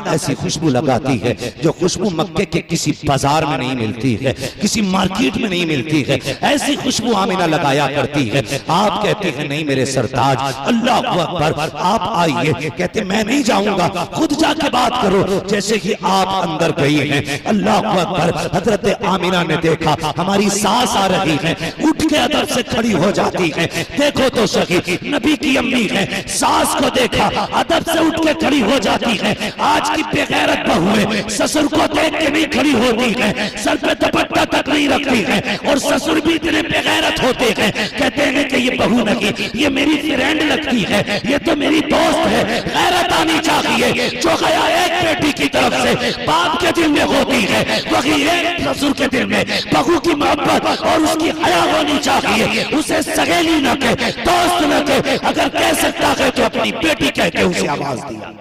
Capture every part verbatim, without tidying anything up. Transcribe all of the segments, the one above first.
ऐसी खुशबू लगाती है जो खुशबू मक्के के किसी बाजार में नहीं मिलती है, किसी मार्केट में नहीं मिलती है। ऐसी खुशबू आमिना लगाया करती है। आप कहते हैं नहीं मेरे सरताज, अल्लाह अकबर, आप आइए। कहते मैं नहीं जाऊंगा, खुद जाके बात करो। जैसे कि आप अंदर गई हैं, अल्लाह अकबर, हजरत आमिना ने देखा हमारी सास आ रही है, उठ के अदब से खड़ी हो जाती है। देखो तो सही, नबी की अम्मी है, सास को देखा अदब से उठ के खड़ी हो जाती है। आज की बेगैरत बहुएं ससुर को देख के नहीं खड़ी होती है, सर पे दुपट्टा तक नहीं रखती है, और ससुर भी इतने बेगैरत होते हैं, कहते हैं कि ये बहू नहीं, ये मेरी फ्रेंड लगती है, ये तो मेरी दोस्त है। गैरत आनी चाहिए। जो गया एक बेटी की तरफ से बाप के दिल में होती है, वही एक ससुर के दिल में बहू की मोहब्बत और उसकी हया होनी चाहिए। उसे सगेली न कहे, दोस्त न कहे, अगर कह सकता है तो अपनी बेटी कह के उसे आवाज दिया।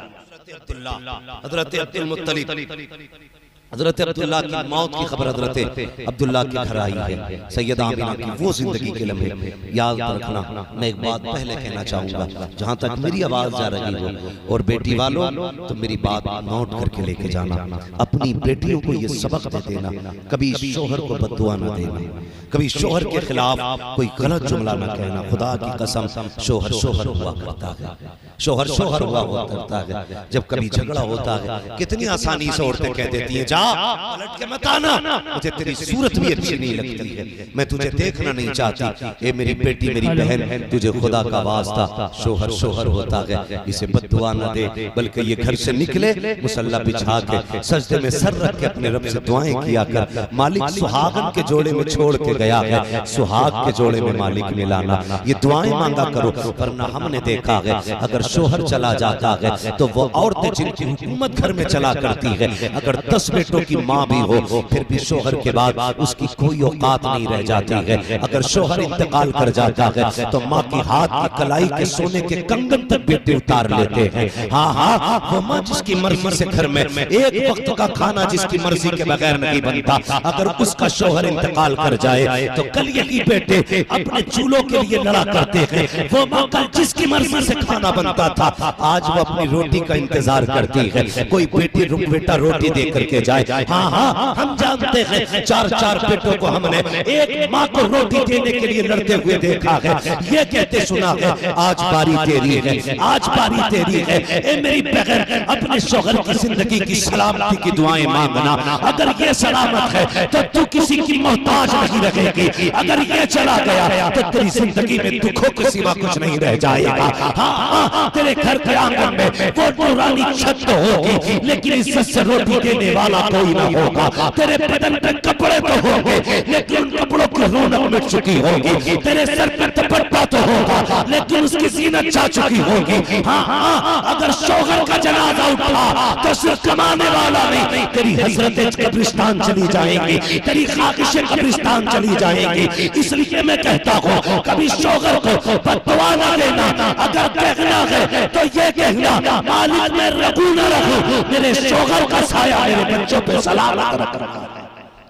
हजरत अब्दुल मुत्तलिब, हजरत अब्दुल्ला की मौत की खबर हजरत अब्दुल्ला के घर आई है। सैयदा आमिना की वो जिंदगी के लम्हे याद रखना। मैं एक बात पहले कहना चाहूंगा, जहां तक मेरी आवाज जा रही हो, और बेटी वालों तो मेरी बात नोट करके लेके जाना। अपनी बेटियों को ये सबक दे देना, कभी शोहर को बद्दुआ न देना, कभी शोहर के खिलाफ कोई गलत जुमला न कहना। खुदा की कसम, शोहर शोहर हुआ करता है, शोहर शोहर हुआ करता है। जब कभी झगड़ा होता है, कितनी आसानी से औरतें कह देती हैं, पलट के मत आना, मुझे तेरी सूरत भी अच्छी नहीं लगती है, मैं तुझे देखना नहीं चाहती। ए मेरी बेटी, मेरी बहन, तुझे खुदा का वास्ता, शोहर शोहर होता है, इसे बद्दुआ न दे, बल्कि ये घर से निकले मुसल्ला बिछा के सजदे में सर रख के अपने रब से दुआएं किया कर। मालिक सुहागन के जोड़े में छोड़ के गया है, सुहाग के जोड़े में मालिक ने लाना। ये दुआएं मांगा करो, वरना हमने देखा है अगर शोहर चला जाता है तो वो औरतें जिनकी हुकूमत घर में चला करती है, अगर दस बेटों की माँ भी हो, फिर भी शोहर के बाद उसकी कोई औकात नहीं रह जाती है। अगर शोहर इंतकाल कर जाता है तो माँ की हाथ की कलाई के सोने के कंगन तक बेटे उतार लेते हैं। हाँ हाँ, वो माँ जिसकी मर्जी से घर में एक वक्त का खाना जिसकी मर्जी के बगैर नहीं बनता, अगर उसका शोहर इंतकाल कर जाए तो कल यही बेटे अपने चूल्हों के लिए लड़ा करते हैं। वो माँ कल जिसकी मर्जी से खाना बनता था, आज वो अपनी रोटी का इंतजार करती है, कोई बेटी रुक बेटा रोटी दे करके जाए। हाँ हाँ, हम जानते हैं चार चार बेटों को हमने एक माँ को रोटी देने के लिए लड़ते हुए देखा है। ये कहते सुना है, आज बारी तेरी है, आज बारी तेरी है। ए मेरी बहन, अपने शौहर की जिंदगी की सलामती की दुआएं मांगना। अगर ये सलामत है तो तू किसी की मोहताज नहीं रहेगी, अगर ये चला गया तो तेरी जिंदगी में दुखों के सिवा कुछ नहीं रह जाएगा। हाँ हाँ, तेरे घर के आंगन में वो पुरानी छत तो होगी, लेकिन इज्जत से रोटी देने वाला कोई ना होगा। तेरे बदन पे कपड़े तो होंगे, लेकिन उन कपड़ों की रौनक मिट चुकी होगी। तेरे सर पे दुपट्टा तो होगा, लेकिन उसकी जीनत जा चुकी होगी। हाँ हाँ, अगर शौहर का जनाजा उठा तो सिर्फ कमाने वाला नहीं, तेरी हसरतें कब्रिस्तान चली जाएंगी, तेरी ख्वाहिशें कब्रिस्तान चली जाएंगी। इसलिए मैं कहता हूँ, कभी शौहर को बददुआ न देना। अगर कहना है तो ये कहना, मालिक मैं रहूं न रहूं, मेरे शौहर का साया मेरे बच्चों पे सलामत रख रखा है।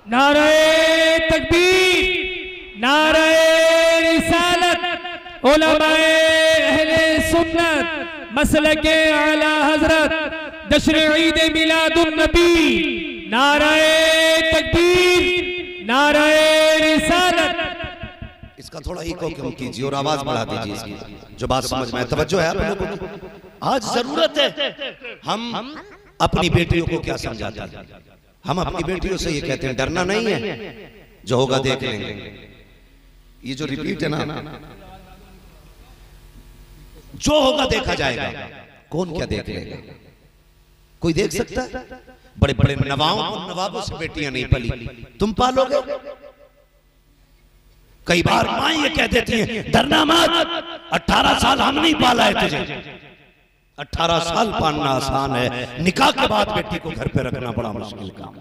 नारे तकबीर, नारे रिसालत, उलमाए अहले सुन्नत, मसलके आला हजरत, जश्न ईद मिलादुन नबी, नारे तकबीर, नारे रिसालत। इसका थोड़ा इको कम कीजिए और आवाज बढ़ा दीजिए इसकी, जो बात समझ में तवज्जो है आप लोगों की। आज जरूरत है हम अपनी बेटियों को क्या समझाते हैं। हम अपनी बेटियों से ये कहते हैं डरना नहीं है, जो होगा देख लेंगे। ये जो रिपीट है ना, जो होगा देखा जाएगा। कौन क्या देख लेगा? कोई देख सकता है? बड़े बड़े नवाबों नवाबों से बेटियां नहीं पली, तुम पालोगे। कई बार मां ये कह देती है डरना मत, अठारह साल हम नहीं पाला है तुझे। अठारह साल पालना आसान है, निकाह के बाद बेटी को घर पे रखना बड़ा मुश्किल काम।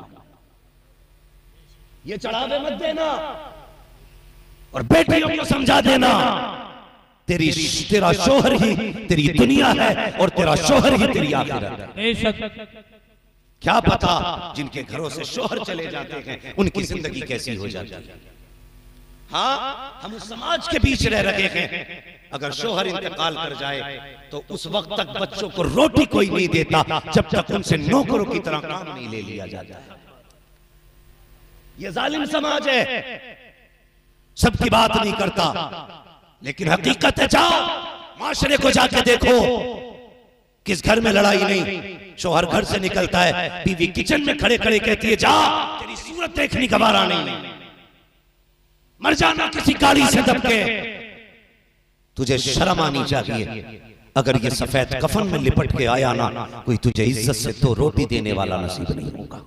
ये चढ़ावे मत देना और बेटियों को समझा देना, तेरी तेरा शोहर ही तेरी दुनिया है और तेरा शोहर ही तेरी आखिरत है। क्या पता जिनके घरों से शोहर चले जाते हैं उनकी जिंदगी कैसी हो जाती है। हाँ, हम उस समाज के बीच रह रहे हैं, अगर शोहर इंतकाल कर जाए तो उस वक्त तक बच्चों को रोटी कोई नहीं देता जब तक उनसे नौकरों की तरह काम नहीं ले लिया जाता। ये जालिम समाज है, सबकी बात नहीं करता, लेकिन हकीकत है, जाओ माशरे को जाके देखो, किस घर में लड़ाई नहीं, शोहर घर से निकलता है, बीवी किचन में खड़े खड़े कहती है जा तेरी सूरत देखनी गवारा नहीं, मर जाना किसी गाड़ी से दबके, तुझे शर्म आनी चाहिए। अगर ये सफेद कफन में लिपट के आया ना, कोई तुझे इज्जत से दो रोटी देने वाला नसीब नहीं होगा,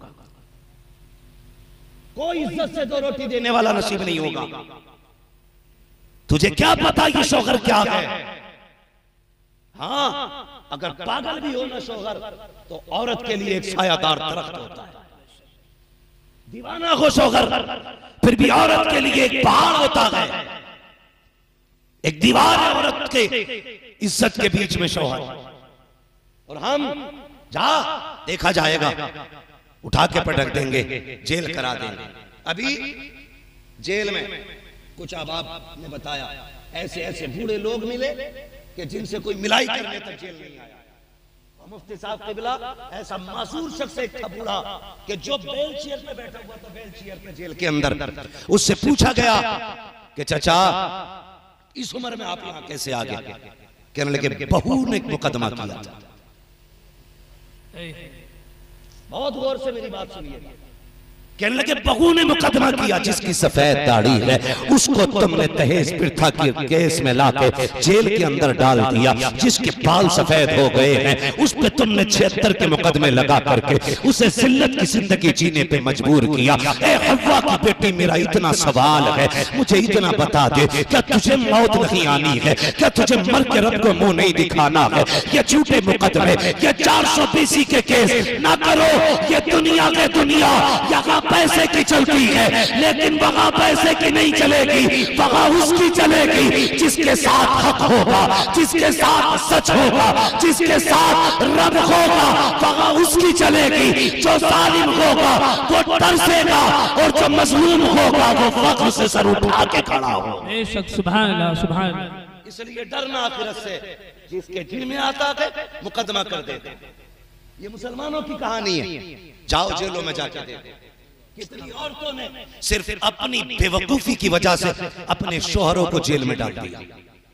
कोई इज्जत से दो रोटी देने वाला नसीब नहीं होगा। तुझे क्या पता ये शोहर क्या है? हाँ, अगर पागल भी हो ना शोहर, तो औरत के लिए एक सायादार दरख्त होता है। दीवाना हो शोहर, फिर भी औरत के लिए एक पहाड़ होता है, एक दीवार है औरत के इज्जत के बीच में शोहर। और हम जा देखा जाएगा, उठा के पटक देंगे, जेल करा देंगे। अभी जेल में कुछ अहबाब ने बताया, ऐसे ऐसे बूढ़े लोग मिले कि जिनसे कोई मिलाई करने तक जेल नहीं आया। मुफ्ती साहब क़िबला ऐसा मासूर शख्स एक था बूढ़ा कि जो बेल चेयर पे बैठा हुआ था, बेल चेयर पे जेल के अंदर, उससे पूछा गया कि चाचा इस उम्र में आप यहाँ कैसे आ गए? कहने लगे बहू ने एक मुकदमा किया था। बहुत गौर से मेरी बात सुनिए। कहने लगे बहू ने मुकदमा किया, जिसकी सफेद दाढ़ी है उसको तुमने दहेज प्रथा के केस में लाके जेल के अंदर डाल दिया, जिसके बाल सफेद हो गए हैं उस पे तुमने छिहत्तर के मुकदमे लगा करके उसे जिल्लत की जिंदगी जीने पे मजबूर किया। ए हव्वा की बेटी, मेरा इतना सवाल है, मुझे इतना बता दे, क्या तुझे मौत नहीं आनी है? क्या तुझे मर के रब को मुंह नहीं दिखाना है? ये झूठे मुकदमे, ये चार सौ बीसी के केस ना करो। ये दुनिया के दुनिया यहाँ पैसे की चलती है, लेकिन वहां पैसे की नहीं चलेगी, वहां उसकी चलेगी जिसके साथ हक होगा, जिसके साथ सच होगा, जिसके साथ रब होगा, वहां उसकी चलेगी। जो जालिम होगा वो तरसेगा और जो मजलूम होगा वो फख्र से सर उठा के खड़ा होगा। बेशक, सुभान अल्लाह, सुभान अल्लाह। इसलिए डरना आखिरत से, जिसके दिल में आता है मुकदमा कर देते। ये मुसलमानों की कहानी है, जाओ जेलों में जाके देखो। कितनी औरतों ने सिर्फ अपनी बेवकूफी की वजह से अपने शोहरों को जेल में डाल दिया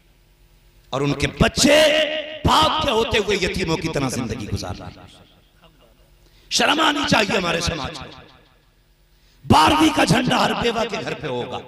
और उनके बच्चे बाप के होते हुए यतीमों की तरह जिंदगी गुजार रहे। शर्म आनी चाहिए हमारे समाज में। बारहवीं का झंडा हर बेवा के घर पे होगा,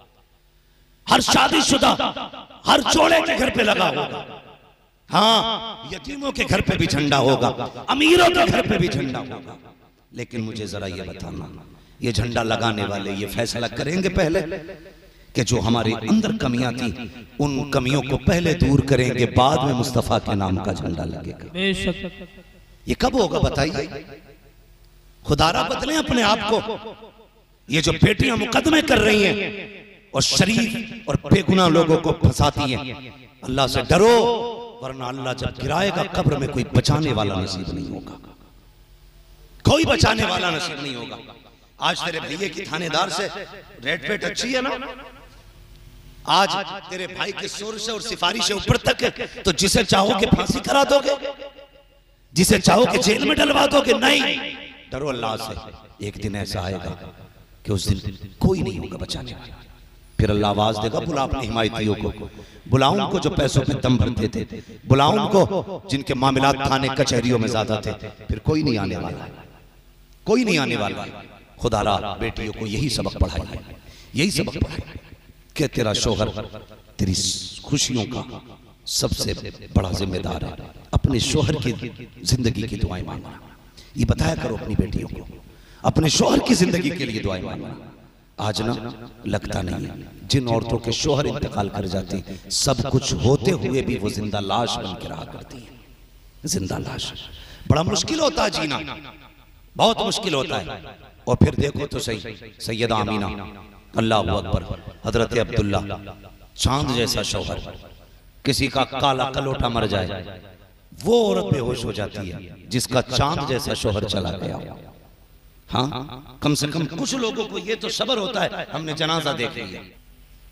हर शादीशुदा, हर जोड़े के घर पे लगा होगा। हाँ, यतीमों के घर पे भी झंडा होगा, अमीरों के घर पे भी झंडा होगा। लेकिन मुझे जरा ये बताना, ये झंडा लगाने वाले ये फैसला करेंगे पहले कि जो हमारे अंदर कमियां थी उन कमियों को पहले दूर करेंगे, बाद में मुस्तफा के नाम का झंडा लगेगा। ये कब होगा बताइए? खुदारा बदलें अपने आप को। ये जो बेटियां मुकदमे कर रही हैं और शरीफ और बेगुनाह लोगों को फंसाती हैं, अल्लाह से डरो, वरना अल्लाह जब गिराएगा कब्र में कोई बचाने वाला नसीब नहीं होगा, कोई बचाने वाला नसीब नहीं होगा। आज तेरे भैये की थानेदार से रेट पेट अच्छी है ना, आज तेरे भाई के शोर से और सिफारिश से ऊपर तक है, तो जिसे चाहोगे फांसी करा दोगे, जिसे चाहोगे जेल में डलवा दोगे। नहीं, डरो अल्लाह से। एक दिन ऐसा आएगा कि उस दिन कोई नहीं होगा बचाने वाला। फिर अल्लाह आवाज देगा, बुला अपने हिमायतियों को, बुलाओ उनको जो पैसों पे दम भरते थे, बुलाओ उनको जिनके मामलात थाने कचहरियों में ज्यादा थे। फिर कोई नहीं आने वाला, कोई नहीं आने वाला। खुदारा बेटियों को यही सबक पढ़ाइए, यही सबक पढ़ाइए कि तेरा शोहर तेरी खुशियों का सबसे बड़ा जिम्मेदार है। अपने शोहर की जिंदगी की दुआएं मांगना, ये बताया करो अपनी बेटियों को, अपने शोहर की जिंदगी के लिए दुआएं मांगना। आज ना लगता नहीं है, जिन औरतों के शोहर इंतकाल कर जाती, सब कुछ होते हुए भी वो जिंदा लाश बन के रहा करती है। जिंदा लाश, बड़ा मुश्किल होता है जीना, बहुत मुश्किल होता है। और फिर देखो तो सही, सैयदा आमीना, अल्लाह अकबर, हजरत अब्दुल्ला, चांद जैसा शौहर, किसी का काला कलोटा मर जाए वो औरत बेहोश हो जाती है जिसका चांद जैसा शौहर चला गया। हाँ, कम से कम कुछ लोगों को ये तो सब्र होता है, हमने जनाजा देख लिया,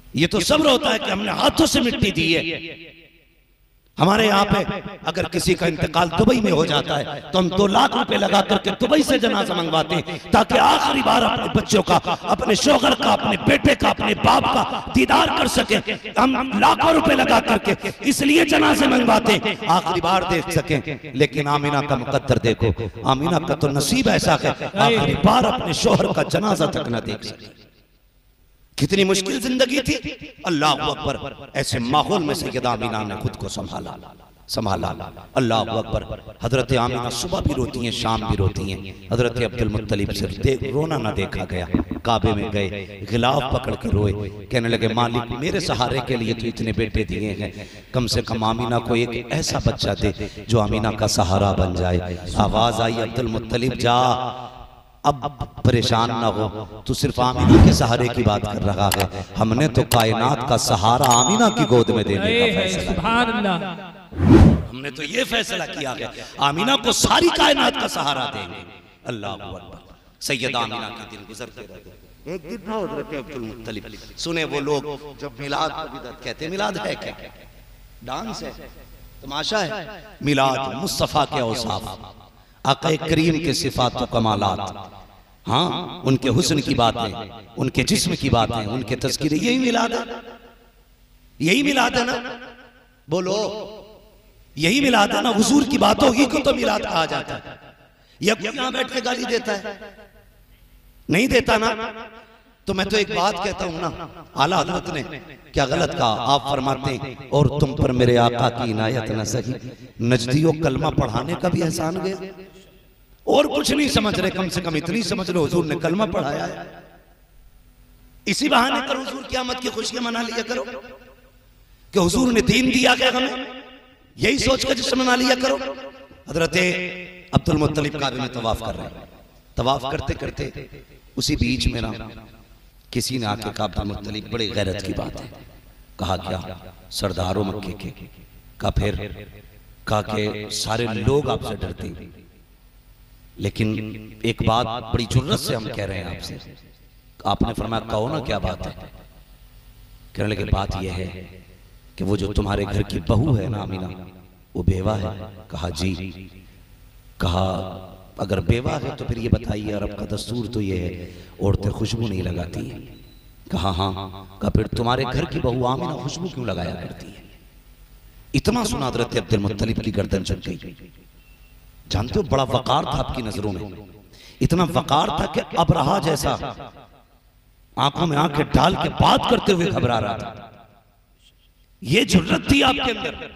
ये तो सब्र होता है कि हमने हाथों से मिट्टी दी है। हमारे यहाँ पे अगर किसी का इंतकाल दुबई में हो जाता है तो हम दो लाख रुपए लगा करके दुबई से जनाजा मंगवाते हैं ताकि आखिरी बार अपने बच्चों का, अपने शोहर का, अपने बेटे का, अपने बाप का दीदार कर सके। हम लाखों रुपए लगा करके इसलिए जनाजे मंगवाते हैं, आखिरी बार देख सकें। लेकिन आमीना का मुकद्दर देखो, आमीना का तो नसीब ऐसा है आखिरी बार अपने शोहर का जनाजा तक न देख सके। कितनी मुश्किल जिंदगी थी, अल्लाह अकबर। ऐसे माहौल में सैयदा आमीना ने खुद को संभाला संभाला अल्लाह अकबर। हजरत आमीना सुबह भी रोती हैं, शाम भी रोती हैं। हजरत अब्दुल मुत्तलिब से देख रोना ना देखा गया। काबे में गए, गिलाफ पकड़ के रोए, कहने लगे मालिक मेरे सहारे के लिए तो इतने बेटे दिए हैं, कम से कम आमीना को एक ऐसा बच्चा दे जो आमीना का सहारा बन जाए। आवाज आई अब्दुल मुत्तलिब जा, अब परेशान ना हो, तू सिर्फ आमीना के सहारे की बात कर रहा है। हमने तो कायनात का सहारा आमीना की गोद में देने का फैसला, सुभान अल्लाह, हमने तो ये फैसला किया है आमीना को सारी कायनात का सहारा देंगे। अल्लाह अकबर। सैयदा आमीना के दिन गुजरते रहते। एक दिन था हज़रत अब्दुल मुत्तलिब सुने वो लोग जब मिलाद बिदअत कहते, मिलाद है क्या? डांस है, तमाशा है। मिलाद मुस्तफा के औसाफ, आका करीम के सिफात व कमालात, हाँ उनके हुस्न की बातें, उनके जिस्म की बातें, उनके तज़किरे, यही मिलाद है, यही मिलाद है ना? बोलो, यही मिलाद है ना? हुजूर की बातों ही को तो मिलाद कहा जाता है। ये यहां बैठ के गाली देता है, नहीं देता ना? तो मैं तो एक बात कहता हूं ना, आला हज़रत ने क्या गलत कहा? आप फरमाते हैं और तुम पर मेरे आका की इनायत न सही, नजदियों कलमा पढ़ाने का भी एहसान गया। और कुछ नहीं समझ रहे, कम से कम इतनी समझ लो हुजूर ने कलमा पढ़ाया है। इसी बहाने पर हुजूर क़यामत की खुशियां मना लिया करो कि हुजूर ने दीन दिया गया हमें, यही सोच कर जश्न मना लिया करो। हजरत अब्दुल मुत्तलिब काबे में तवाफ कर रहे हैं, तवाफ करते करते उसी बीच में ना किसी ने आके कहा अब्दुल मुत्तलिब बड़ी गैरत की बात है। कहा क्या? सरदारों मक्के के। कहा फिर? कहा कि सारे लोग आपसे डरते हैं, लेकिन एक बात बड़ी जुर्रत से हम कह रहे हैं आपसे। आपने फरमाया कहो ना क्या बात है? कहने लगे बात यह है कि वो जो तुम्हारे घर की बहू है ना आमीना, वो बेवा है। कहा जी। कहा अगर बेवा है तो फिर ये बताइए, अरब का दस्तूर तो ये है औरतें खुशबू नहीं लगाती हैं। कहा हाँ। कहा फिर तुम्हारे घर की बहू आमीना खुशबू क्यों लगाया करती है? इतना सुना हज़रत अब्दुल मुत्तलिब की गर्दन झुक गई। जानते हो बड़ा वकार था आपकी नजरों में, इतना वकार था कि अबरहा जैसा आंखों में आंखें डाल के बात करते हुए घबरा रहा था। ये जुर्रत थी आपके अंदर।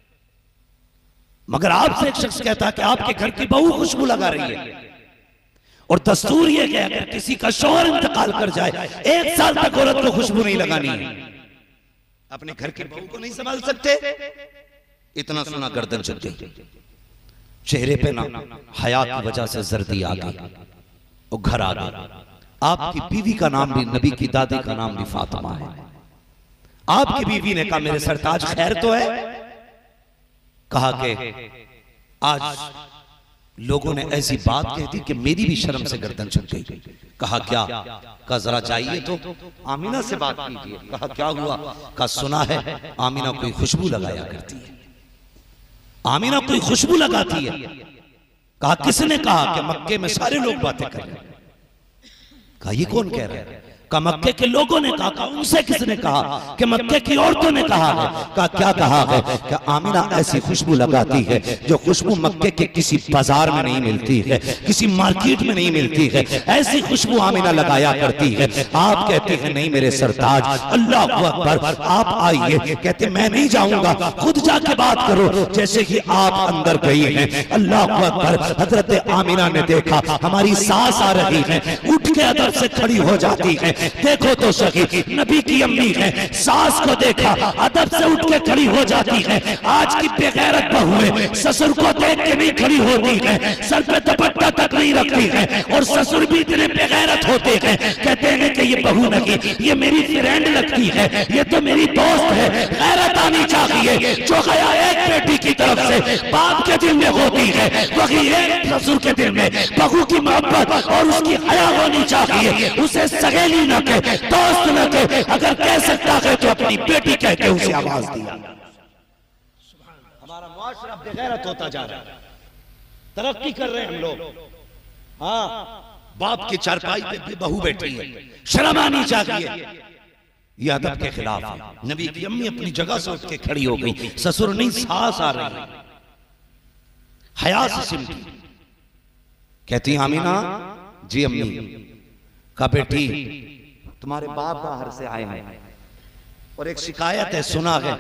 मगर आपसे एक शख्स कहता है कि आपके घर की बहू खुशबू लगा रही है, और दस्तूर ये कि अगर किसी का शौहर इंतकाल कर जाए एक साल तक औरत को खुशबू नहीं लगानी है। अपने घर की बहू को नहीं संभाल सकते? इतना सुना गर्दन झुक गई, चेहरे पे ना हया की वजह से जर्दी आ गई, वो घर आ गई। आपकी बीवी का नाम भी, नबी की दादी का नाम भी फातिमा है। आपकी बीवी ने कहा मेरे सरताज खैर तो है? कहा कि आज लोगों ने ऐसी बात कह दी कि मेरी भी शर्म से गर्दन झुक गई। कहा क्या? कहा जरा चाहिए तो आमीना से बात कीजिए। कहा क्या हुआ? कहा सुना है आमीना कोई खुशबू लगाया करती है, आमीना कोई खुशबू लगाती है। कहा किसने कहा? कि मक्के में सारे लोग बातें कर रहे हैं। कहा ये कौन कह रहा है? कहा मक्के के लोगों ने कहा। कहा उनसे किसने कहा? कि मक्के की औरतों ने कहा है। कहा क्या कहा है? कि आमीना ऐसी खुशबू लगाती है जो खुशबू मक्के के किसी बाजार में नहीं मिलती है, किसी मार्केट में नहीं मिलती है, ऐसी खुशबू आमीना लगाया करती है। आप कहते हैं नहीं मेरे सरताज, अल्लाह अकबर, आप आइए। कहते मैं नहीं जाऊंगा, खुद जाके बात करो। जैसे कि आप अंदर गई हैं, अल्लाह अकबर, हजरत आमीना ने देखा हमारी सास आ रही है, उठ के अदब से खड़ी हो जाती है। देखो तो सही, नबी की अम्मी है, सास को देखा अदब से उठ के खड़ी हो जाती है। आज की बेगैरत बहुएं ससुर को देख के नहीं खड़ी होती है, सर पे दुपट्टा तक नहीं रखती है। और ससुर भी इतने बेगैरत होते हैं, कहते हैं कि ये बहू नहीं, ये मेरी फ्रेंड लगती है, ये तो मेरी दोस्त है। गैरत आनी चाहिए। जो गया एक बेटी की तरफ से बाप के दिल में होती है, वही एक ससुर के दिल में बहू की मोहब्बत और उसकी हया होनी चाहिए। उसे सहेली न कहे, दोस्त न कहे, अगर कह सकता है तो अपनी बेटी कह के उसे आवाज दिया। हमारा मुआशरा बेगैरत होता जा रहा है, तरक्की कर रहे हैं हम लोग। हाँ, बाप की चारपाई पे भी बहू बैठी है, शर्म आनी चाहिए। यह अदब के खिलाफ है। नबी की अम्मी अपनी जगह से उठ के खड़ी हो गई, ससुर नहीं सास आ रही, हया से सिमटी। कहती आमीना, जी अम्मी। का बेटी तुम्हारे बाप बाहर से आए हैं और एक शिकायत है, सुना है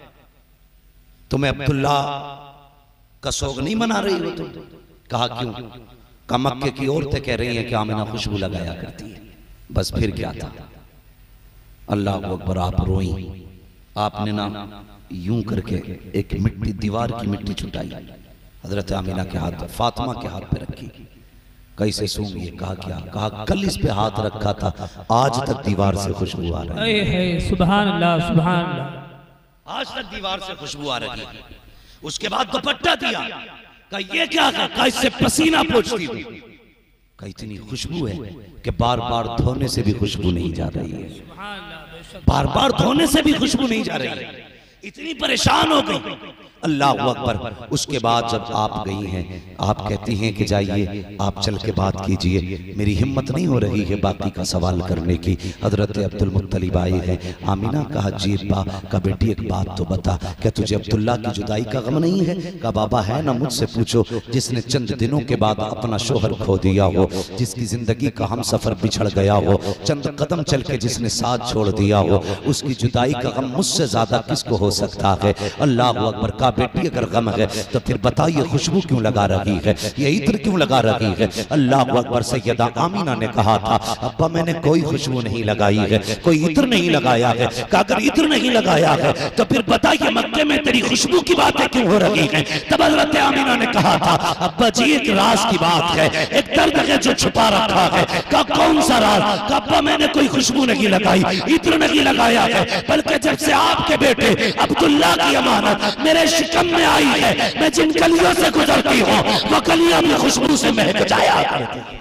तुम्हें अब्दुल्ला का सोग नहीं मना रही हो तुम। कहा क्यों? का मक्के की औरतें कह रही हैं कि आमीना खुशबू लगाया करती है। बस फिर क्या था? अल्लाह अकबर, आप रोई। आपने ना यूं करके एक मिट्टी, दीवार की मिट्टी छुटाई, हजरत आमीना के हाथ, फातिमा के हाथ पे रखी। कैसे सूंघी? कहा क्या? कहा कल इस पे हाथ रखा था, आज तक दीवार से खुशबू आ रही है। सुभान अल्लाह, सुभान अल्लाह। आज तक दीवार से खुशबू आ रही है। उसके बाद दुपट्टा दिया, कहा ये क्या? कहा इससे पसीना पोंछती थी। कहा इतनी खुशबू है कि बार बार धोने से भी खुशबू नहीं जा रही है, बार बार धोने से भी खुशबू नहीं जा रही है। इतनी परेशान हो गई। अल्लाह अकबर। उसके बाद जब आप गई हैं, आप कहती हैं कि जाइए आप चल के बात कीजिए, मेरी हिम्मत नहीं हो रही है बाकी का सवाल करने की। हजरत अब्दुल मुत्तलिब आए हैं। आमीना कहा जी बा का बेटी एक बात तो बता, क्या तुझे अब्दुल्ला की जुदाई का गम नहीं है? का बाबा है ना, मुझसे पूछो। जिसने चंद दिनों के बाद अपना शोहर खो दिया हो, जिसकी जिंदगी का हम सफर बिछड़ गया हो, चंद कदम चल के जिसने साथ छोड़ दिया हो, उसकी जुदाई का गम मुझसे ज्यादा किसको हो सकता है? अल्लाह अकबर। का बेटी अगर गम है तो फिर बताइए खुशबू क्यों लगा रही है, ये इत्र क्यों लगा रही है? अल्लाह अकबर। सैयदा आमीना ने कहा था अब्बा मैंने कोई खुशबू नहीं लगाई है, कोई इत्र नहीं लगाया है। कहा अगर इत्र नहीं लगाया है तो फिर बताइए मक्के में तेरी खुशबू की बातें क्यों हो रही हैं? तब हज़रत आमीना ने कहा था अब्बा जी एक राज की बात है, एक दर्द है जो छुपा रखा है। कहा कौन सा राज? कहा अब्बा मैंने कोई खुशबू नहीं लगाई, इत्र नहीं लगाया है, बल्कि जब से आपके बेटे अब्दुल्ला की अमानत मेरे शिकम में आई है, मैं जिन गलियों से गुजरती हूँ वो गलियां अपनी खुशबू से महक जाया करती हैं।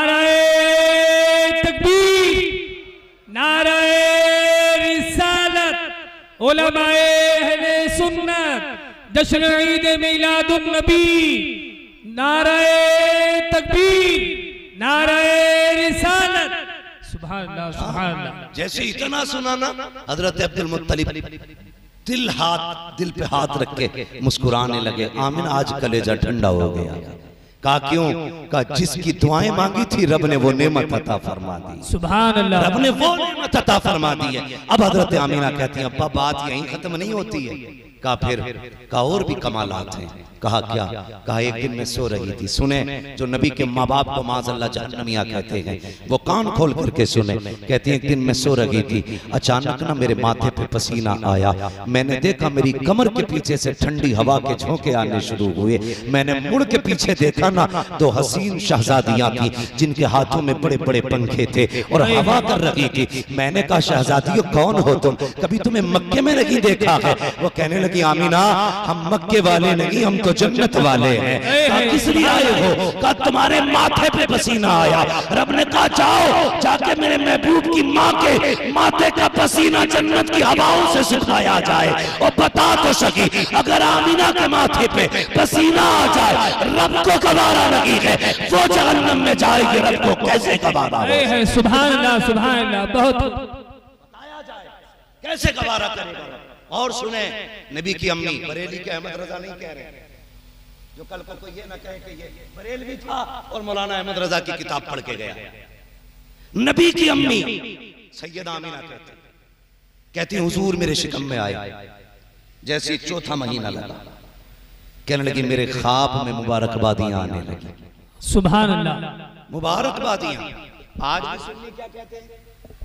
नाराए तकबीर, नाराए रिसालत, उलमाए अहले सुन्नत, जश्न ईद मिलादुन नबी। नाराए तकबीर, नाराए रिसालत। सुभान अल्लाह, सुभान अल्लाह। जैसे इतना सुनाना, हजरत अब्दुल मुत्तलिब दिल हाथ दिल पे हाथ रख के मुस्कुराने लगे। आमीना आज कलेजा ठंडा हो गया। कहा क्यों? कहा जिसकी दुआएं मांगी थी रब ने वो नेमत अता फरमा दी। सुभान अल्लाह। रब ने वो नेमत अता फरमा दी है। अब हजरत आमीना कहती हैं अब्बा बात यहीं खत्म नहीं होती है। कहा फिर? कहा और भी कमालात हैं। कहा क्या? कहा एक दिन मैं सो रही थी, सुने जो नबी के माँ बाप को माज़अल्लाह जहन्नमिया कहते हैं वो कान खोल करके सुने। कहती है एक दिन मैं सो रही थी, अचानक ना मेरे माथे पे पसीना आया, मैंने देखा मेरी कमर के पीछे से ठंडी हवा के झोंके आने शुरू हुए। मैंने मुड़ के पीछे देखा ना दो हसीन शहजादियां थी जिनके हाथों में बड़े बड़े पंखे थे और हवा कर रही थी। मैंने कहा शहजादियों कौन हो तुम, कभी तुम्हें मक्के में नहीं देखा है? वो कहने लगी आमीना हम मक्के वाले नहीं, हम तो जन्नत वाले हैं। कहा किस लिए आए हो? कहा तुम्हारे माथे पे पसीना आया। रब ने कहा जाओ जाके मेरे महबूब की माँ के माथे का पसीना जन्नत की हवाओं से सुखाया जाए और बता तो सकी अगर आमीना के माथे पे पसीना आ जाए रब को गवारा नहीं है, वो जहन्नम में जाएगी, रब को कैसे गवारा है? सुभान अल्लाह, सुभान अल्लाह। बहुत बताया जाए कैसे गवारा करेगा। और सुने नबी की अम्मी, बरेली के अहमद रजा नहीं कह रहे जो कल को ये ना कहे कि ये बरेलवी था और मौलाना अहमद रजा की किताब पढ़ के गया। नबी की अम्मी सैयदा आमीना कहती कहती हुजूर मेरे शिकम में आए, जैसे चौथा महीना लगा, कहने लगी मेरे ख्वाब में मुबारकबादियां आने लगी। सुभान अल्लाह। मुबारकबादियां आज भी सुन्नी क्या कहते हैं?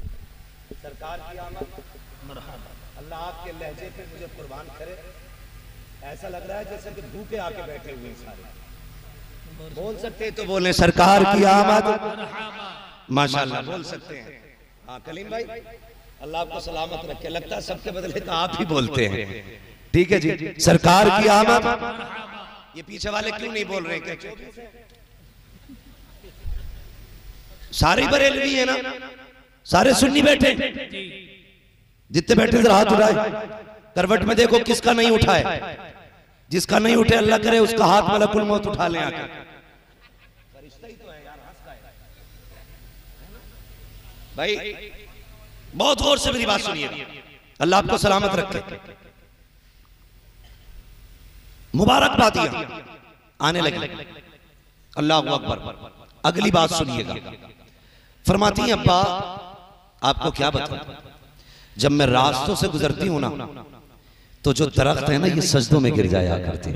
सरकार की आमद, अल्लाह आपके लहजे पे मुझे कुर्बान करे। ऐसा लग रहा है जैसे कि भूखे आके बैठे हुए सारे। बोल सकते तो बोले सरकार की आमद, माशाल्लाह बोल सकते हैं। हाँ कलीम भाई, अल्लाह आपको सलामत रखे। लगता है सबके बदले तो आप ही बोलते हैं। ठीक है जी, सरकार की आमद। ये पीछे वाले क्यों नहीं बोल रहे? क्या सारे बरेलवी है ना? सारे सुन्नी बैठे? जितने बैठे जरा हाथ उठाए। करवट में देखो किसका नहीं उठाए। जिसका नहीं उठे अल्लाह करे उसका हाथ मलकुल मौत उठा ले आके। भाई बहुत गौर से मेरी बात सुनिए, अल्लाह आपको सलामत रखे। मुबारकबादियां आने लगी। अल्लाह अकबर। अगली बात सुनिएगा। फरमाती हैं अब्बा आपको क्या बताऊं, जब मैं रास्तों से गुजरती हूं ना तो जो दरख्त है ना ये सजदों में गिर जाया करते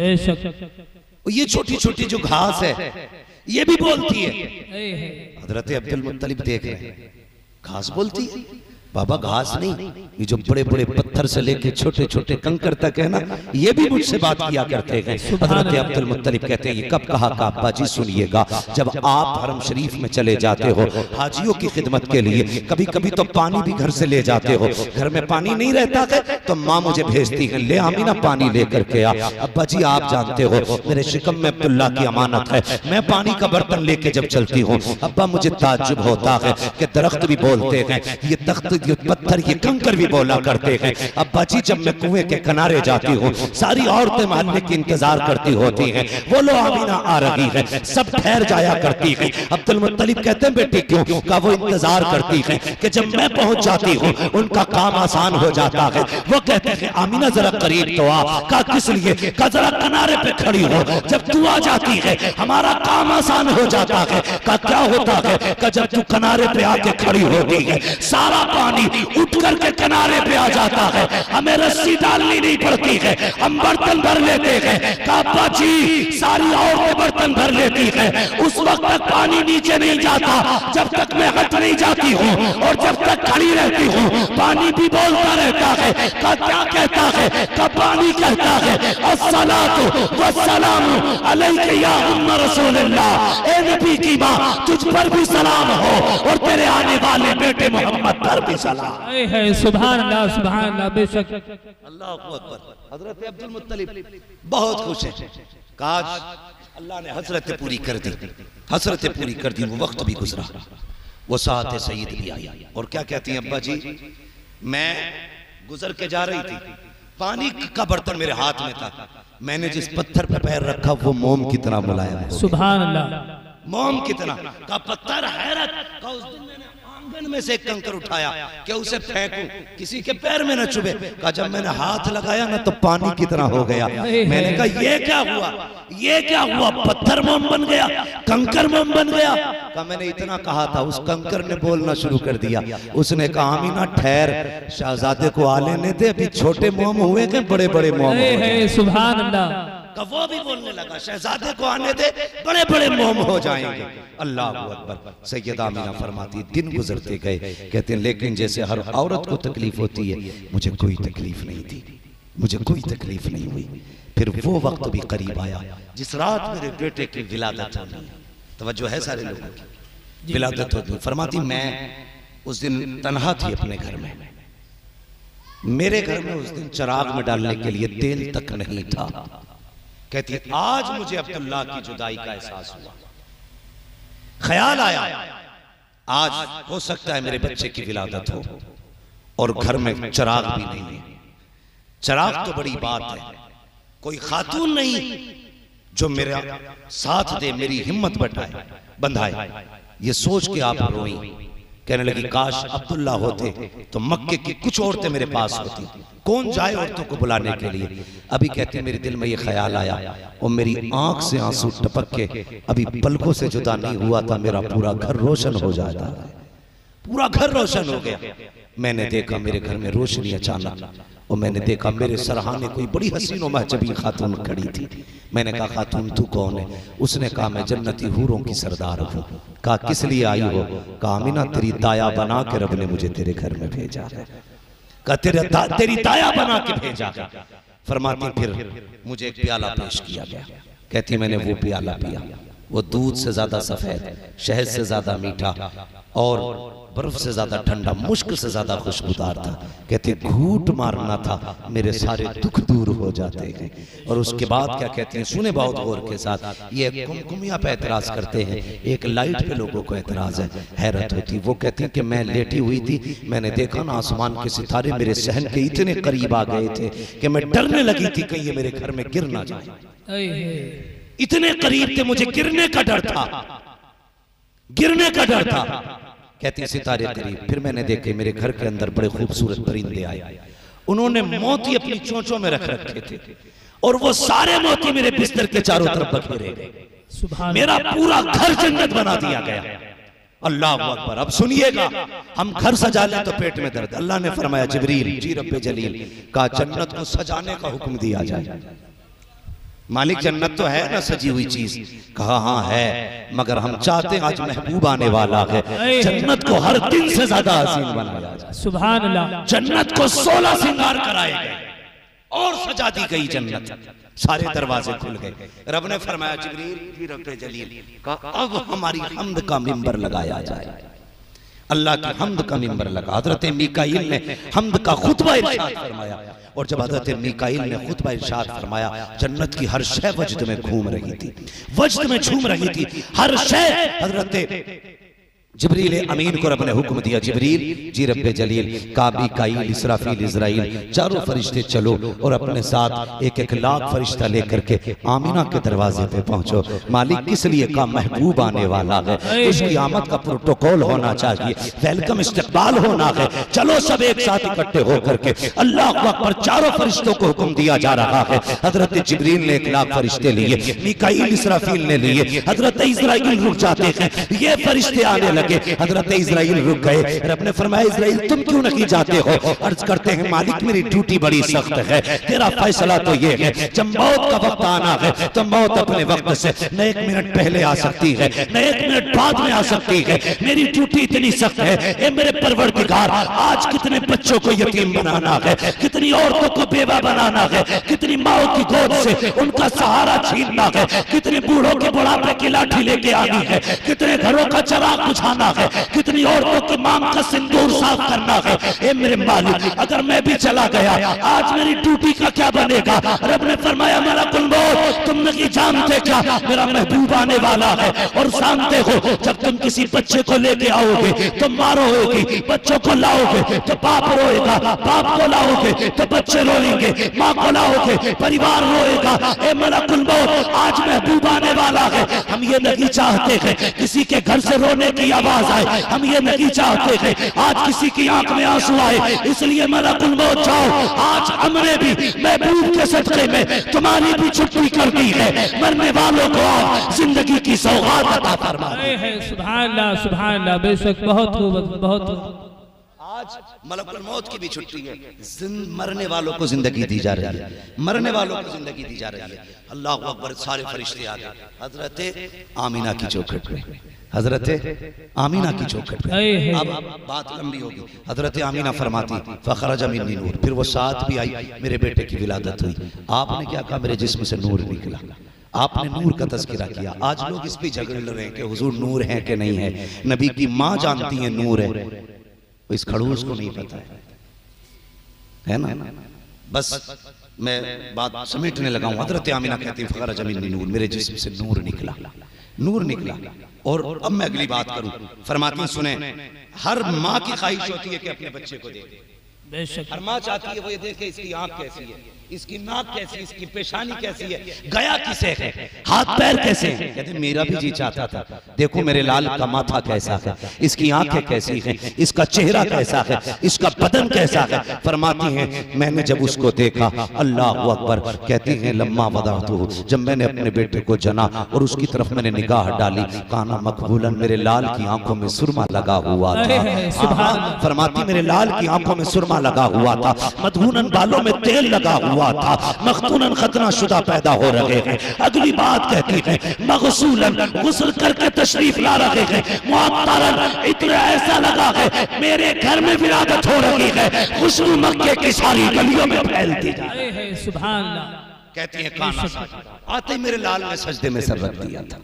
हैं। ये छोटी छोटी जो घास है ये भी बोलती है। हजरत अब्दुल मुत्तलिब देख रहे हैं, घास बोलती है? बाबा घास नहीं, ये जो बड़े बड़े पत्थर से लेके छोटे छोटे कंकर तक है ना, ये भी मुझसे बात किया करते हैं। हजरत अब्दुल मुत्तलिब कहते हैं ये कब कहा का अब्बा जी सुनिएगा, जब आप हरम शरीफ में चले जाते हो हाजियों की खिदमत के लिए, कभी कभी तो पानी भी घर से ले जाते हो, घर में पानी नहीं रहता है तो माँ मुझे भेजती है, ले आमीना पानी लेकर के आ। अब्बा जी आप जानते हो मेरे शिकम में अब्दुल्ला की अमानत है, मैं पानी का बर्तन लेके जब चलती हूँ अब्बा मुझे ताज्जुब होता है कि दरख्त भी बोलते हैं, ये तख्त ये पत्थर ये कंकर भी बोला करते हैं। अब्बा जी जब मैं कुएं के किनारे जाती हूँ सारी औरतें मोहल्ले की इंतजार करती होती हैं, वो लो आमीना आ रही है, सब ठहर जाया करती है। अब्दुल मुत्तलिब कहते हैं बेटी क्यों? का वो इंतजार करती है कि जब मैं पहुंच जाती हूँ उनका काम आसान हो जाता है। वो कहते हैं आमीना जरा करीब तो आ। का किस लिए? का जरा किनारे पे खड़ी हो, जब तू आ जाती है हमारा काम आसान हो जाता है। का क्या होता है? का जब तू किनारे पे आके खड़ी होती है सारा पानी उठ करके किनारे पे आ जाता है, हमें रस्सी डालनी नहीं पड़ती है, हम बर्तन भर लेते हैं। काबा जी सारी औरतें बर्तन भर लेती है, उस वक्त तक पानी नीचे नहीं जाता जब तक मैं हट नहीं जाती हूँ, और जब तक खड़ी रहती हूँ पानी भी बोलता रहता है। का क्या कहता है? का पानी कहता है अस्सलातु वस्सलामु अलैका या उम्म रसूलल्लाह, ए नबी की माँ तुझ पर भी सलाम हो और तेरे आने वाले बेटे मोहम्मद पर भी सलाम। है सुभान अल्लाह सुभान अल्लाह। बेशक अल्लाह अकबर। हजरत अब्दुल मुत्तलिब बहुत खुश है, काश अल्लाह ने हसरत पूरी कर दी, हसरत पूरी कर दी। वो वक्त भी गुजरा, वो साथ सईद भी आई, और क्या कहती हैं अब्बा जी मैं गुजर के जा रही थी, पानी का बर्तन मेरे हाथ में था, मैंने जिस पत्थर पर पैर रखा वो मोम की तरह मुलायम है। सुभान अल्लाह। मोम कितना का पत्थर, हैरत का उस दिन मैंने आंगन में से एक कंकर उठाया कि उसे फेंकूं किसी के पैर में न चुभे। का जब मैंने हाथ लगाया ना तो पानी की तरह हो गया। मैंने कहा ये क्या हुआ, ये क्या हुआ? पत्थर मोम बन गया, कंकर मोम बन गया। का मैंने इतना कहा था, उस कंकर ने बोलना शुरू कर दिया। उसने कहा आमीना ठहर, शहजादे को आ लेने दे, अभी छोटे मोम हुए के बड़े बड़े मोम हुए। सुभान अल्लाह। का वो भी बोलने लगा शहजादे को आने दे, बड़े बड़े मोम हो जाएंगे। अल्लाह अकबर। सैयदा आमीना फरमाती दिन गुजरते गए, कहते हैं लेकिन जैसे हर औरत को तकलीफ होती है मुझे कोई तकलीफ नहीं थी, मुझे कोई तकलीफ नहीं हुई। फिर वो वक्त भी करीब आया जिस रात मेरे बेटे की विलादत होनी है। तवज्जो है सारे लोगों की? विलादत होती। फरमाती मैं उस दिन तन्हा थी अपने घर में, मेरे घर में उस दिन चिराग में डालने के लिए तेल तक नहीं था। कहती आज मुझे अब्दुल्ला की जुदाई का एहसास हुआ, ख्याल आया आज हो सकता है मेरे बच्चे की विलादत हो और घर में चिराग भी नहीं है। चिराग तो बड़ी बात है, कोई खातून नहीं जो मेरा साथ दे, मेरी हिम्मत बढ़ाए बंधाए। ये सोच के आप रोई, कहने लगी काश अब्दुल्ला होते तो मक्के की कुछ औरतें मेरे पास होती, कौन जाए औरतों को बुलाने के लिए। अभी कहते मेरे दिल में ये ख्याल आया और मेरी आंख से आंसू टपक के अभी पलकों से जुदा नहीं हुआ था, मेरा पूरा घर रोशन हो जाता, पूरा घर रोशन हो गया। मैंने देखा मेरे घर में रोशनी अचानक, और मैंने देखा मेरे सरहाने कोई बड़ी हसीन और महजबी खातून खड़ी थी। मैंने कहा खातून तू कौन है? उसने कहा मैं जन्नती हूरों की सरदार हूँ। कहा किस लिए आई हो? कहा आमीना तेरी दाया बना के रब ने मुझे तेरे घर में भेजा है। कहा तेरे दा, तेरी दाया बना के भेजा। फरमाती फिर मुझे एक प्याला पेश किया गया, कहती मैंने वो प्याला पिया, वो दूध से ज्यादा सफेद, शहद से ज्यादा मीठा और बर्फ से ज्यादा ठंडा, मुश्क से ज्यादा खुशबूदार था। कहते घूट मारना था, मेरे सारे दुख दूर हो जाते हैं। और उसके बाद क्या कहते हैं, सुने बहुत गौर के साथ, ये कुमकुमिया पे एतराज करते हैं, एक लाइट पे लोगों को एतराज है, हैरत होती। वो कहती हैं कि मैं लेटी हुई थी, मैंने देखा ना आसमान के सितारे मेरे सहन के इतने करीब आ गए थे कि मैं डरने लगी थी कहीं ये मेरे घर में गिर ना जाए। इतने करीब थे, मुझे गिरने का डर था, गिरने का डर था। कहते हैं सितारे करीब, फिर मैंने देखे मेरे घर के अंदर बड़े खूबसूरत परिंदे आए, उन्होंने मोती अपनी चोंचों में रख रखे थे और वो सारे मोती मेरे बिस्तर के चारों तरफ बखेरे गए। मेरा पूरा घर जन्नत बना दिया गया। अल्लाह अकबर। अब सुनिएगा, हम घर सजा लें तो पेट में दर्द। अल्लाह ने फरमाया जिब्रील जी रब्बे जलील का जन्नत को सजाने का हुक्म दिया जाए। मालिक जन्नत तो है ना सजी हुई चीज, कहा हाँ है, मगर हम चाहते हैं आज महबूब आने वाला है, जन्नत को हर दिन से ज्यादा हसीन बनाया जाए। सुभान अल्लाह। जन्नत को सोलह सिंगार कराए गए और सजा दी गई जन्नत, सारे दरवाजे खुल गए। रब ने फरमाया जिब्रील जी रब्बे जलील का अब हमारी हम्द का मिंबर लगाया जाए। अल्लाह की हम्द का मिंबर लगा। हजरत मीकाईल ने हम्द का खुतबा इरशाद फरमाया और जब हजरत मीकाईल ने खुतबा इरशाद फरमाया, जन्नत की हर शय वजद में घूम रही थी, वजद में झूम रही थी हर शय। हजरत जिब्रील अमीन को रब ने हुक्म दिया, जिब्रील जी रब्बे जलील का मीकाईल इसराफील इजराइल चारों फरिश्ते चलो और अपने साथ एक एक लाख फरिश्ता लेकर के आमीना के दरवाजे पे पहुंचो। मालिक किस लिए का महबूब आने वाला है, उसकी आमद का प्रोटोकॉल होना चाहिए, वेलकम इस्तकबाल होना है। चलो सब एक साथ इकट्ठे होकर के अल्लाह अकबर। चारों फरिश्तों को हुक्म दिया जा रहा है। हजरत जिब्रील ने एक लाख फरिश्ते लिए, मीकाईल इसराफील ने लिए, हजरत इजराइल रुक जाते हैं, ये फरिश्ते आने लगे। हजरत इजराइल रुक गए। रब ने फरमाया इजराइल तुम क्यों नहीं जाते हो? अर्ज करते हैं मालिक मेरी ड्यूटी बड़ी सख्त है, तेरा फैसला तो ये है जब मौत का वक्त आना है तो मौत अपने वक्त से न एक मिनट पहले आ सकती है न एक मिनट बाद में आ सकती है। मेरी ड्यूटी इतनी सख्त है, ए मेरे परवरदिगार, आज कितने बच्चों को यतीम बनाना है, कितनी औरतों को बेवा बनाना है, कितनी माओ की गोद से उनका सहारा छीनना है, कितने बूढ़ों के बुढ़ापे की लाठी लेके आनी है, कितने घरों का चराग बुझाना है, कितनी औरतों की मांग का सिंदूर साफ करना है। ए मेरे मालिक, अगर मैं भी चला गया आज मेरी ड्यूटी का क्या बनेगा? रब ने फरमाया मेरा कुलबोल तुम नहीं जानते क्या, मेरा महबूब आने वाला है। और जानते हो जब तुम किसी बच्चे को लेके आओगे तो मारो होगी, बच्चों को लाओगे तो बाप रोएगा, बाप को लाओगे तो बच्चे रोएंगे, माँ को लाओगे परिवार रोएगा। ए मेरा कुलबोल आज महबूब आने वाला है। हम ये नहीं चाहते हैं किसी के घर से रोने की आवाज आए, हम ये नहीं चाहते हैं आज किसी की आंख में आंसू आए। इसलिए मेरा कुलबोल जाओ, आज हमने भी महबूब के सदक़े में तुम्हारी भी छुट्टी कर दी है। मरने वालों को आज जिंदगी की सौगात अता फरमा। सुभान अल्लाह सुभान अल्लाह। बेशक बहुत खूब, बहुत आज मलकुल मौत की भी छुट्टी है, मरने वालों को जिंदगी दी जा रही है, मरने वालों को जिंदगी दी जा रही है। अल्लाह अकबर। सारे फरिश्ते आ गए हजरत आमीना की चौखट पे, हजरत आमीना की चौखट पे। अब बात लंबी होगी। हजरत आमीना फरमाती फखरज मिन्नी नूर, फिर वो साथ भी आई, मेरे बेटे की विलादत हुई। आपने क्या कहा? मेरे जिस्म से नूर निकला। आपने नूर का तज़किरा किया। आज लोग इस पे झगड़ रहे हैं कि हुजूर नूर है कि नहीं है। नबी की माँ जानती है नूर है, इस खड़ूस को नहीं पता है, है ना। बस मैं बात समेटने लगा हूं। हजरत आमीना कहती फखरज मिन्नी नूर, मेरे जिस्म से नूर निकला, नूर निकला। और अब मैं अगली बात करूं। फरमाती सुने, हर माँ की ख्वाहिश होती है कि अपने बच्चे को देखे। हर माँ चाहती है वो ये देखे इसकी आंख कैसी है, इसकी नाक कैसी, इसकी पेशानी कैसी है, गया किसे है, हाथ पैर कैसे हैं। कहते मेरा भी जी चाहता था, देखो मेरे लाल का माथा कैसा है, इसकी आंखें कैसी हैं, इसका चेहरा कैसा है, इसका बदन कैसा है। फरमाती हैं मैंने जब उसको देखा, अल्लाह अकबर, कहती हैं लम्मा वदातहु, जब मैंने अपने बेटे को जना और उसकी तरफ मैंने निगाह डाली, काना मकबूलन, मेरे लाल की आंखों में सुरमा लगा हुआ था। फरमाती मेरे लाल की आंखों में सुरमा लगा हुआ था, मधुनन बालों में तेल लगा हुआ था, मखतूनन खतना शुदा पैदा हो रहे हैं। अगली बात कहती है मगसूलन, गुस्ल करके तशरीफ ला रहे हैं, मुअत्तरन, इतना ऐसा लगा है मेरे घर में विलादत हो रही है, खुशबू मक्के की सारी गलियों में फैलती जा रही है। सुभान अल्लाह। कहती है काना आते मेरे लाल ने सजदे में सर रख दिया था।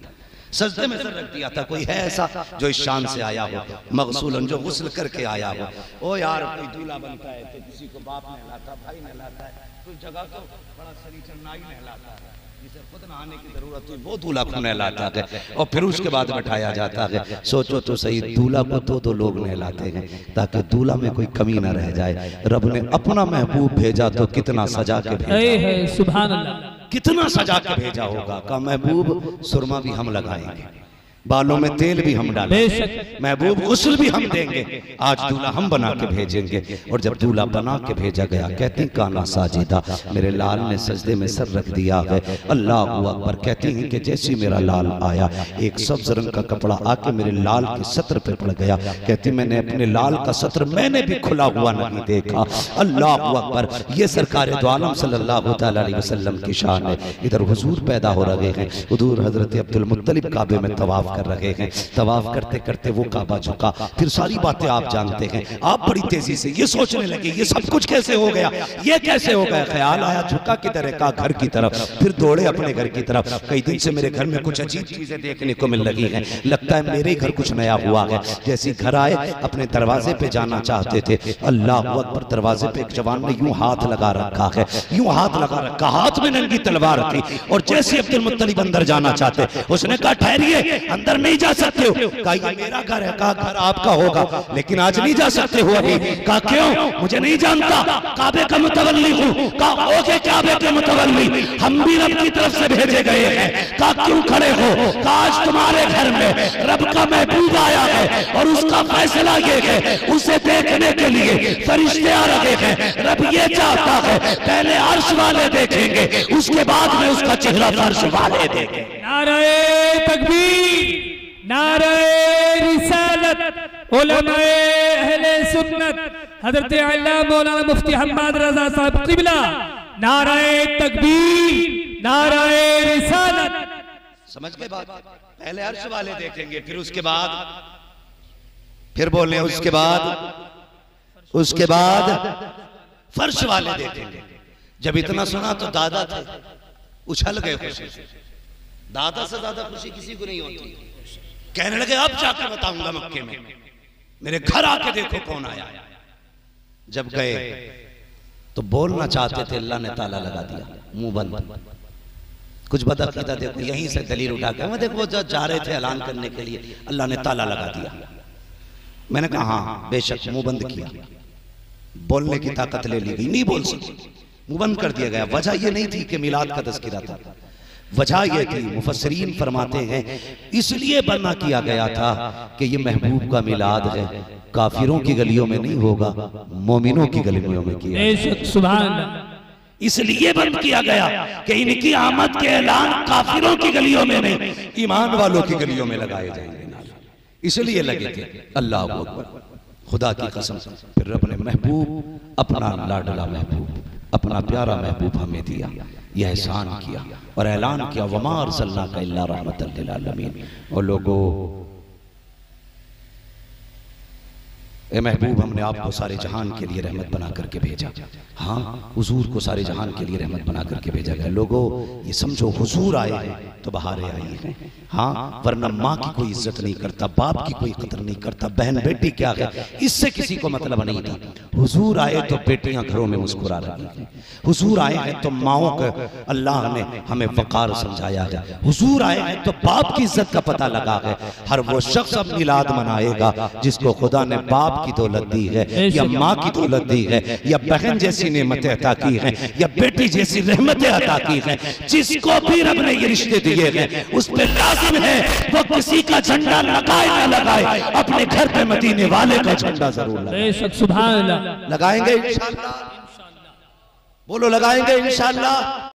सजदे में सर रख दिया था। कोई है ऐसा जो इस शान से आया हो, मगसूलन, जो गुस्ल करके आया हो? ओ यार, कोई दूल्हा बनता है तो किसी को बाप नहलाता, भाई नहलाता है, कोई जगह को बड़ा सलीचर नाई नहलाता है, जिसे खुद नहाने की जरूरत हुई वो दूल्हा को नहलाता है और फिर उसके बाद बैठाया जाता है। सोचो तो सही, दूल्हा को दो दो लोग नहलाते हैं ताकि दूल्हा में कोई कमी ना रह जाए। रब ने अपना महबूब भेजा तो कितना सजा के भेजा, सुभान अल्लाह, कितना सजा के भेजा होगा। का महबूब सुरमा भी हम लगाएंगे, बालों में तेल भी हम डालेंगे, महबूब गुस्ल भी हम देंगे, आज दूल्हा हम बना के भेजेंगे। और जब दूल्हा बना के भेजा गया, कहते हैं काना साजिदा, मेरे लाल ने सजदे में सर रख दिया है। अल्लाह अकबर। कहती हैं कि जैसे मेरा लाल आया, एक सब्ज रंग का कपड़ा आके मेरे लाल के सत्र पे पड़ गया। कहती मैंने अपने लाल का सत्र मैंने भी खुला हुआ नहीं देखा। अल्लाह अकबर। ये सरकार दो आलम सल्लल्लाहु अलैहि वसल्लम की शान है। इधर हुजूर पैदा हो रहे हैं, हुजूर हजरत अब्दुल मुत्तलिब काबे में तवाफ कर रहे हैं। तवाफ करते करते वो काबा झुका, फिर सारी बातें आप जानते हैं। आप बड़ी तेजी से ये सोचने लगे ये सब कुछ कैसे हो गया, ये कैसे हो गया। ख्याल आया झुका किधर है, का घर की तरफ, फिर दौड़े अपने घर की तरफ। कई दिन से मेरे घर में कुछ अजीब चीजें देखने को मिल रही हैं, लगता है मेरे घर कुछ नया हुआ है। जैसे घर आए अपने दरवाजे पे जाना चाहते थे, अल्लाह अकबर, दरवाजे पे एक जवान ने यूं हाथ लगा रखा है, यूं हाथ लगा रखा, हाथ में नंगी तलवार थी। और जैसे अब्दुल मुत्तलिब अंदर जाना चाहते, उसने कहा ठहरिए, अंदर नहीं जा सकते हो। कहा ये मेरा घर है, कहा घर आपका होगा लेकिन आज नहीं जा सकते हो अभी। कहा क्यों, मुझे नहीं जानता, काबे का मुतवल्ली हूँ। कहा ओके काबे के मुतवल्ली, हम भी रब की तरफ से भेजे गए हैं। कहा क्यों खड़े हो, कहा आज तुम्हारे घर में रब का महबूब आया है और उसका फैसला ये है, उसे देखने के लिए फरिश्ते आ रहे हैं। रब ये चाहता है पहले अर्श वाले देखेंगे, उसके बाद में उसका चेहरा फर्श वाले देखेंगे। नारे तकबीर, नारे रिसालत, उलमाए अहले सुन्नत, हजरत अल्लामा मौलाना मुफ्ती हम्माद रजा साहब क़िबला, नारे तकबीर, नारे रिसालत। समझ गए बात? पहले अर्श वाले देखेंगे, फिर उसके बाद फिर बोले उसके बाद उसके बाद फर्श वाले देखेंगे। जब इतना सुना तो दादा थे उछल गए खुशी से। दादा से ज्यादा खुशी किसी को नहीं होती। कहने लगे अब जाकर बताऊंगा मक्के में, मेरे घर आके देखो कौन आया। जब गए तो बोलना चाहते थे, अल्लाह ने ताला लगा दिया, मुंह बंद। कुछ बदअकीदा देखो, यहीं से दलील उठा के मैं देखो जब जा रहे थे ऐलान करने के लिए, अल्लाह ने ताला लगा दिया। मैंने कहा हाँ बेशक, मुंह बंद किया, बोलने की ताकत ले ली गई, नहीं बोल सके, मुंह बंद कर दिया गया। वजह यह नहीं थी कि मिलाद का तज़किरा था, वजह यह थी, मुफस्सरीन फरमाते हैं इसलिए बना किया गया था कि ये महबूब का मिलाद है, काफिरों की गलियों में नहीं होगा, मोमिनों की गलियों में किया। सुभान अल्लाह। इसलिए बंद किया गया कि इनकी आमद के ऐलान काफिरों की गलियों में नहीं, ईमान वालों की गलियों में लगाए जाएंगे, इसलिए लगे थे। अल्लाह अकबर, खुदा की कसम। फिर रब ने महबूब, अपना लाडला महबूब, अपना प्यारा महबूब हमें दिया, यह एहसान किया और ऐलान किया वमा अरसलनाका इल्ला रहमतल लिल आलमीन। और लोगों, ए महबूब, हमने आपको सारे जहान के लिए रहमत बना करके भेजा। हाँ, हुजूर को सारे जहान के लिए रहमत बना करके भेजा गया। लोगों ये समझो, हुजूर आए हैं तो बहारें आई हैं। हाँ, वरना माँ की कोई इज्जत नहीं करता, बाप की कोई कदर नहीं करता, बहन बेटी क्या है इससे किसी को मतलब नहीं था। हुजूर आए तो बेटियां घरों में मुस्कुरा रही हैं, हुजूर आए हैं तो माओं को अल्लाह ने हमें वकार समझाया है, हुजूर आए हैं तो बाप की इज्जत का पता लगा है। हर वो शख्स अब मिलाद मनाएगा जिसको खुदा ने बाप की दौलत दी है, या माँ की दौलत दी है, या बहन जैसी नेमतें अता की हैं, या बेटी जैसी रहमतें अता की हैं। जिसको भी रब ने ये रिश्ते दिए हैं उस पे लाजिम है वो किसी का झंडा लगाए ना लगाए, अपने घर पे मदीने वाले का झंडा जरूर लगाए। सुभान अल्लाह। लगाएंगे इंशाअल्लाह, बोलो लगाएंगे इंशाअल्लाह।